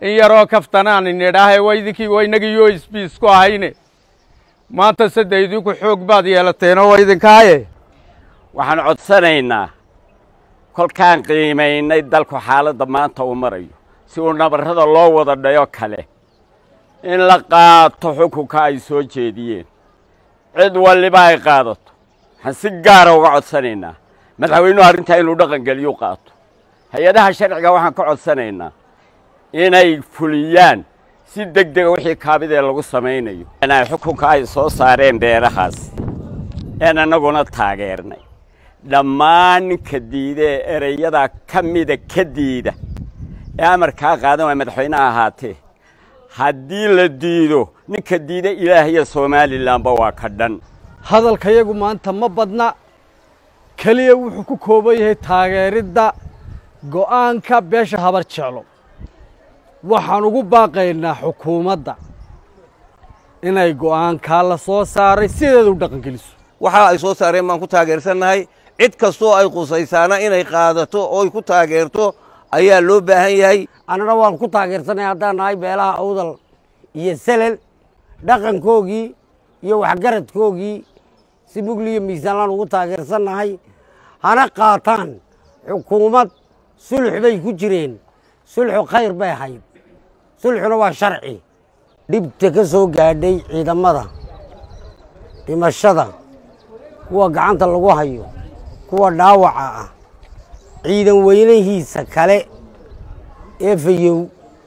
إن يروا كفتنان إن يراها ويدكي وينجي يويس بيسكو هينه ما تصدق يدوك حق بعض يلتين ويدك هاي وحن عدسنينا كل كان قيمين يدلكو حالة ضمان تومريو سيقولنا برهذا الله وضع ديوك عليه إن لقى تحكو كاي سوچي ديين عدو اللي باي قادت حنسيقارا وعدسنينا مدحوينو هارنتا إنو دقن قليو قاتو هيدها شرعا وحن كعدسنينا إنay fuliyaan si degdeg wixii kaabida lagu sameeyo inay xukunka ay soo saareen beerahaas in anaguna taageernay dhammaan ka diiday ereyada kamida ka diida amarka qaadan waa madaxweynaha ahaatee haddii la diido ninka diida ilaahay Soomaaliland ba waa ka dhan hadalkayagu maanta ma badna kaliya wuxuu ku kooban yahay taageerida go'aanka beesha habar jeclo waxaan ugu baaqaynaa xukuumadda inay go'aanka la soo saaray sideedu dhaqan geliso waxa ay soo saareen baan ku taageersanahay cid kasto ay qusaysaana inay qaadato oo ay ku taageerto ayaa loo baahan yahay anana waan ku taageersanahay haddaan nahay beelaha awdal iyo salal dhaqankoogii iyo waxgaradkoogii si mugliyo miisaanan ugu taageersanahay hana qaataan xukuumad sulx bay ku jireen sulxu khayr bay ahayd sulxuna waa sharci dhibta ka soo gaadhay ciidamada dhimashada kuwa gacanta lagu hayo kuwa dhaawaca ah ciidan weynahiisa kale ee fayow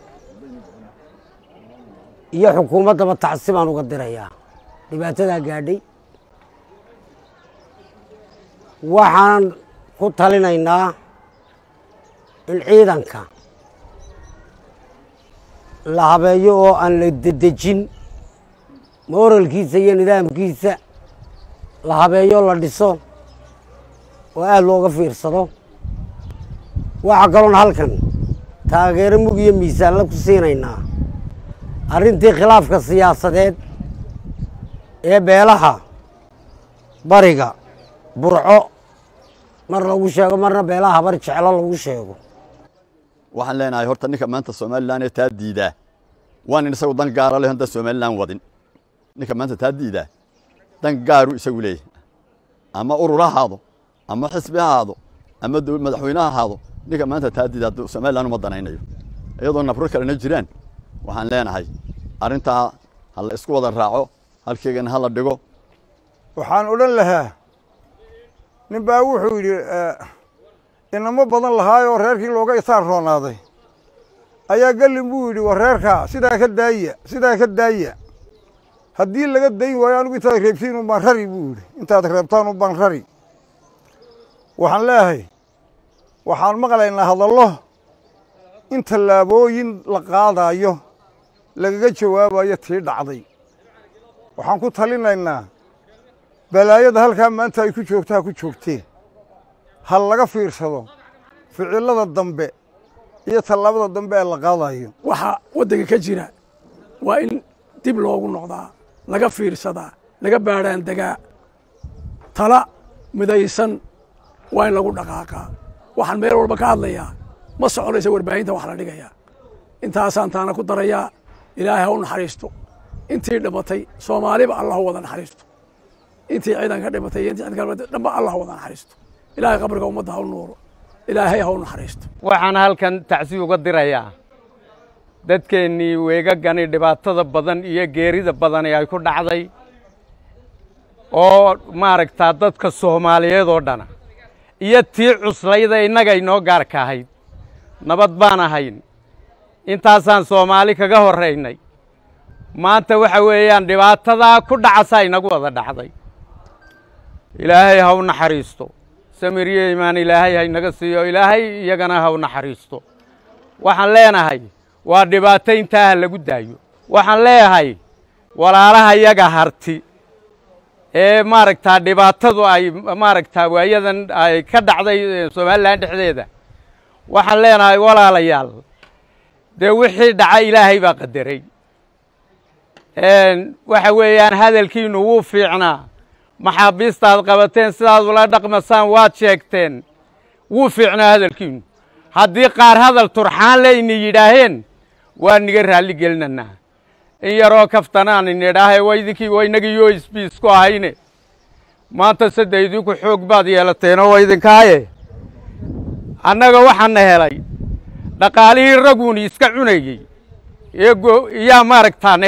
iyo xukuumaddaba tacsi baan uga dirayaa dhibaatadaa gaadhay waxaan ku talinaynaa in ciidanka la habeeyo oo aan la dedejin moralkiisa iyo nidaamkiisa la habeeyo la dhiso oo aad looga fiirsado waxa kaloon halkan taageero mug iyo miisaan la ku siinaynaa arrintii khilaafka siyaasadeed ee beelaha bariga burco mar lagu sheego marna beelaha habar jeclo lagu sheego waxaan leenahay horta ninka maanta Soomaaliland ee taa diida waan in isagu dan gaar ah leh handa Soomaaliland wadin ninka maanta taa diida dan gaaru isagu leeyahay ama ururahaado ama xisbihaado ama dawlad madaxweynaha haado ninka maanta taa diida Soomaaliland uma danaynayo iyadoo nafro kale jiraan waxaan leenahay arinta hal isku wada raaco halkeegana hal dhigo waxaan oran lahaa nin baa wuxuu yiri inama badan lahaayoo reerkii looga isaar roonaaday ayaa galin buu yidhi wareerka sidaa ka daaya haddii laga dayn waayo anigu intaad reebtiin u baan rari buu yidhi intaad reebtaan u baan rari waxaan leeyahay waxaan maqlaynaa hadallo in tallaabooyin la qaadayo lagaga jawaabayo tii dhacday waxaan ku talinaynaa balaayada halkaa maanta ay ku joogtaa ku joogteen hal laga fiirsado ficilada dambe iyo tallaabada dambe ee la qaadayo waxa waddanka ka jira waa in dib loogu noqdaa laga fiirsadaa laga baadhaan degaa tala midaysan waa in lagu dhaqaaqaa waxaan meel walba ka hadlayaa ma soconaysa warbaahinta wax la dhigayaa intaasaan taana ku darayaa ilaahay ha u naxariisto intii dhimatay soomaaliba allah wada naxariisto intii ciidan ka dhimatay intii ciidan ka dhimatay dhanba allah wada naxariisto ilaahay qabriga ummadda ha u nuuro ilaahay ha u naxariisto waxaan halkan tacsi uga dirayaa dadkeennii weegagani dhibaatada badan iyo geerida badan ee ay ku dhacday oo maaragtaa dadka Soomaaliyeed oo dhana iyo tii cuslayda innaga inoo gaarka ahayd nabad baan ahayn intaasaan Soomaali kaga horeynay maanta waxa weeyaan dhibaatada ku dhacaysa inagu wada dhacday ilaahay ha u naxariisto samiriye iimaan ilaahay ha inaga siiyo ilaahay iyagana ha u naxariisto waxaan leenahay waa dhibaataynta lagu daayo waxaan leeyahay walaalaha iyaga harti ee maaragtaa dhibaatadu ay maaragtaa waayadan ay ka dhacday Soomaaliland dhexdeeda waxaan leenahay walaalayaal de wixii dhacay ilaahay baa qadaray waxa weeyaan hadalkiinu wuu fiicnaa maxaabiistaad qabateen sidaad ula dhaqmasaan waad sheegteen wuu fiicnaa hadalkiinu haddii qaar hadal turxaan leyni yidhaaheen waa niga raalli gelinanaa in yaroo kaftanaan inidhaahay waydinkii waynagii USP isku ahayne maanta sadde idinku xoog baad yeelateenoo waydinkahaye annaga waxaana helay dhaqaalihii raguuni iska cunayey yaa maaragtaan